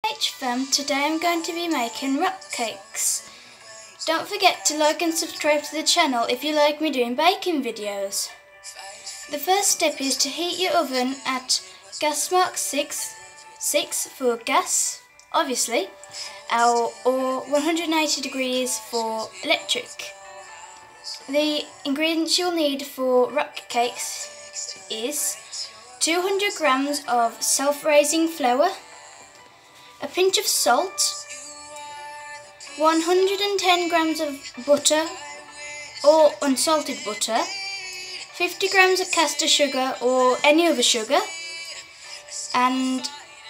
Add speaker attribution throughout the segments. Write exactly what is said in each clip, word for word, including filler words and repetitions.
Speaker 1: H fam, today I'm going to be making rock cakes. Don't forget to like and subscribe to the channel if you like me doing baking videos. The first step is to heat your oven at gas mark six, six for gas, obviously, or, or one hundred eighty degrees for electric. The ingredients you'll need for rock cakes is two hundred grams of self-raising flour, a pinch of salt, one hundred ten grams of butter or unsalted butter, fifty grams of caster sugar or any other sugar, and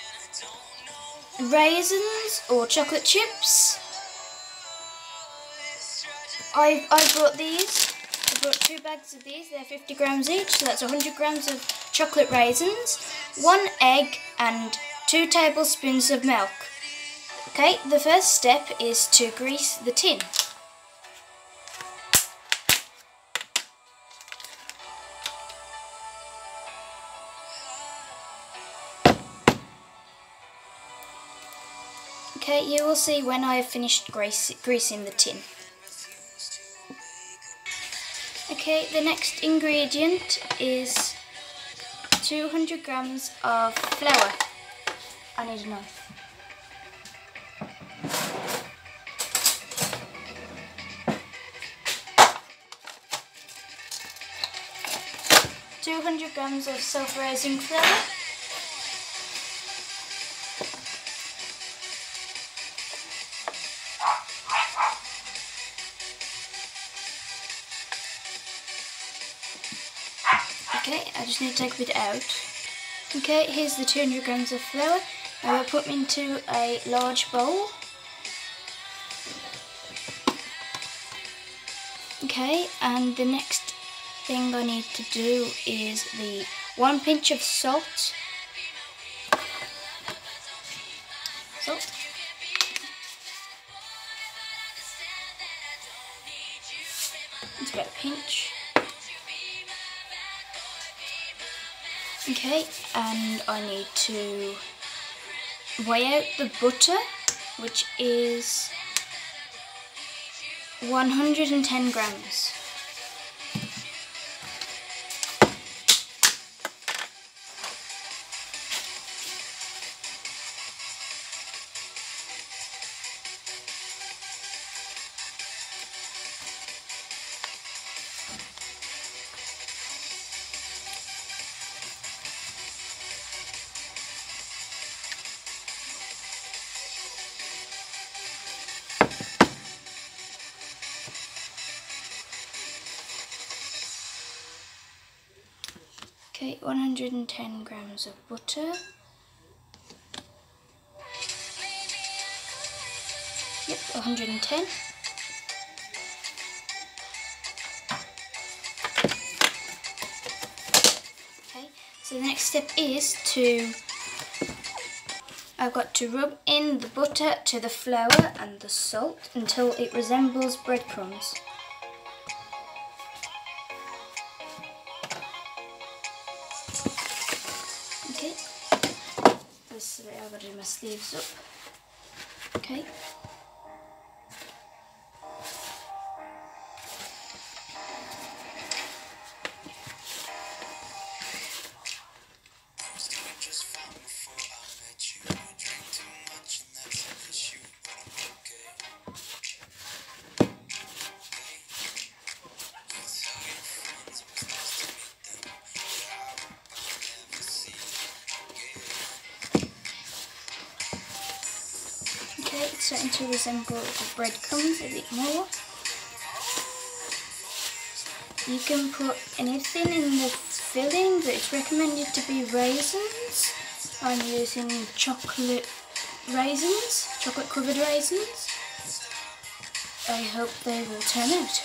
Speaker 1: raisins or chocolate chips. I I brought these. I brought two bags of these. They're fifty grams each, so that's one hundred grams of chocolate raisins, one egg, and two tablespoons of milk. Okay, the first step is to grease the tin. Okay, you will see when I have finished grease, greasing the tin. Okay, the next ingredient is two hundred grams of flour. I need a knife. two hundred grams of self-raising flour. Okay, I just need to take a bit out. Okay, here's the two hundred grams of flour. I will put them into a large bowl. Okay, and the next thing I need to do is the one pinch of salt. Salt. It's about a pinch. Okay, and I need to weigh out the butter, which is one hundred ten grams. Okay, one hundred ten grams of butter. Yep, one hundred ten. Okay, so the next step is to, I've got to rub in the butter to the flour and the salt until it resembles breadcrumbs. Okay, this way I've got to do my sleeves up. Okay. Okay, it's starting to resemble the breadcrumbs a bit more. You can put anything in the filling, but it's recommended to be raisins. I'm using chocolate raisins, chocolate covered raisins. I hope they will turn out.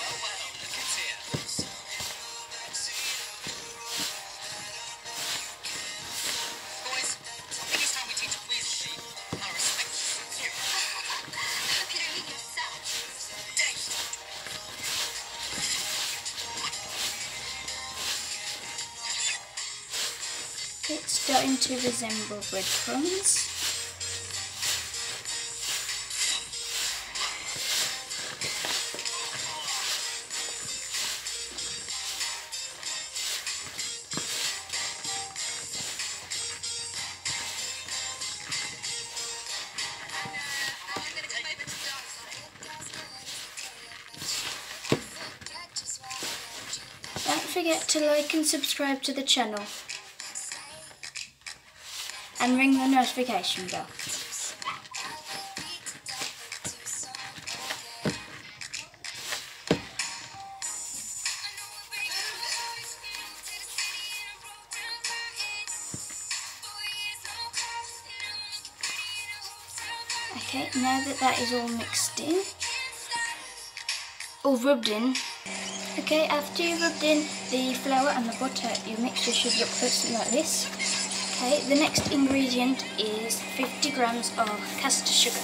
Speaker 1: It's starting to resemble breadcrumbs. forget to like and subscribe to the channel and ring the notification bell. Okay, now that that is all mixed in, all rubbed in. Okay, after you've rubbed in the flour and the butter, your mixture should look something like this. Okay, the next ingredient is fifty grams of caster sugar.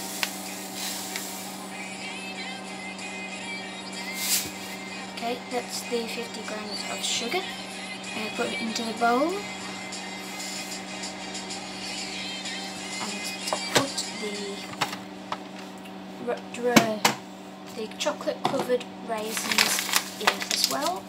Speaker 1: Okay, that's the fifty grams of sugar. I'm going to put it into the bowl and put the the chocolate covered raisins in as well.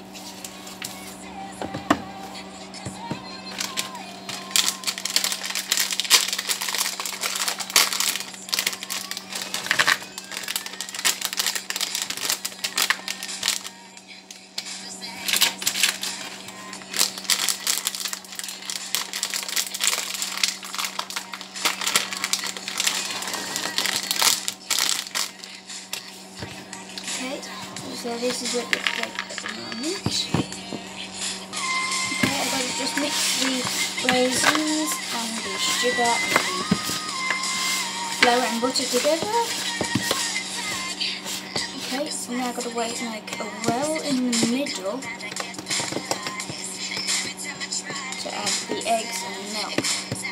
Speaker 1: Okay, so this is what it looks like at the moment. Okay, I'm going to just mix the raisins and the sugar and the flour and butter together. Okay, so now I've got to wait make a well in the middle to add the eggs and milk.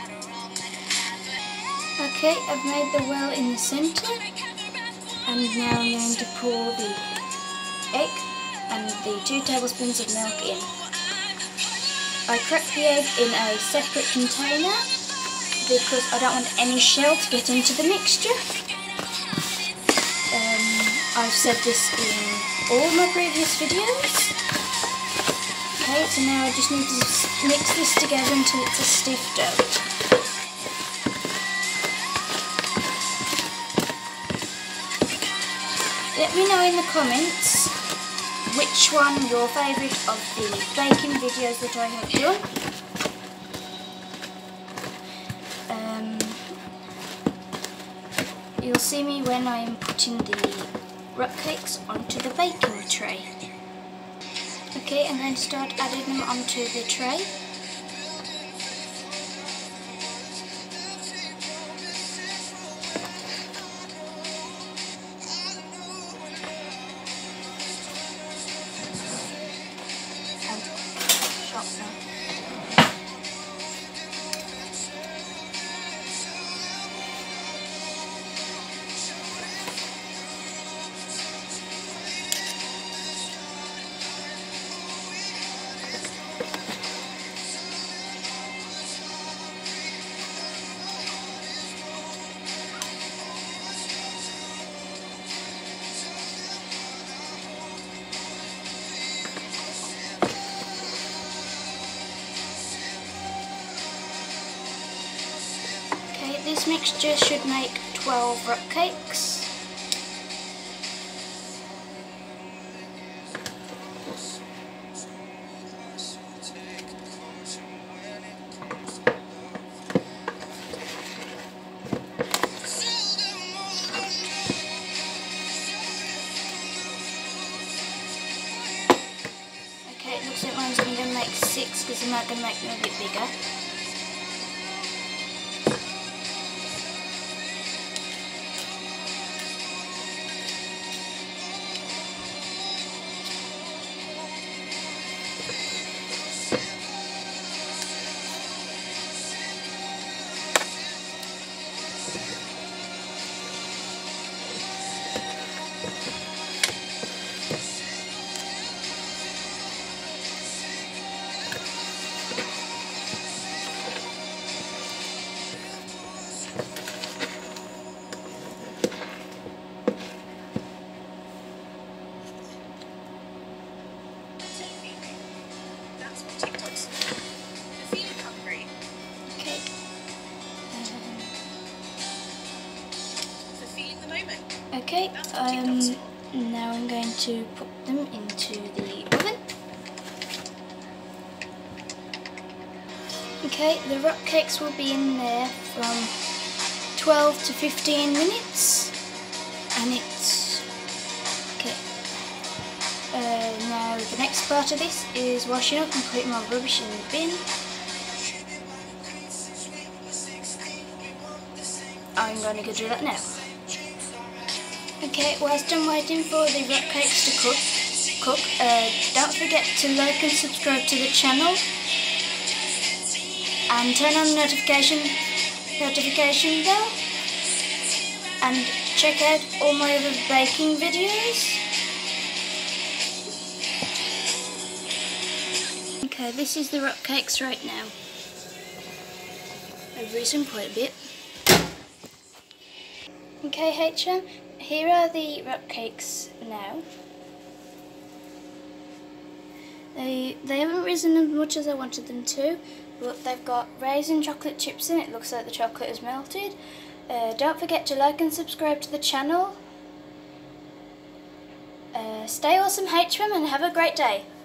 Speaker 1: Okay, I've made the well in the centre. And now I'm going to pour the egg and the two tablespoons of milk in. I cracked the egg in a separate container because I don't want any shell to get into the mixture. Um, I've said this in all my previous videos. Okay, so now I just need to mix this together until it's a stiff dough. Let me know in the comments which one your favourite of the baking videos that I have done. Um, you'll see me when I am putting the rock cakes onto the baking tray. Okay, I'm going to start adding them onto the tray. This mixture should make twelve rock cakes. Okay, it looks like mine's going to make six because I'm not going to make them a bit bigger. Okay, um, now I'm going to put them into the oven. Okay, the rock cakes will be in there from twelve to fifteen minutes, and it's okay. Uh, now the next part of this is washing up and putting my rubbish in the bin. I'm going to go do that now. Okay, whilst I'm waiting for the rock cakes to cook, cook, uh, don't forget to like and subscribe to the channel, and turn on the notification notification bell, and check out all my other baking videos. Okay, this is the rock cakes right now. I've risen quite a bit. Okay, H M, here are the rock cakes now. They, they haven't risen as much as I wanted them to, but they've got raisin chocolate chips in it. It looks like the chocolate has melted. Uh, don't forget to like and subscribe to the channel. Uh, stay awesome, H M, and have a great day.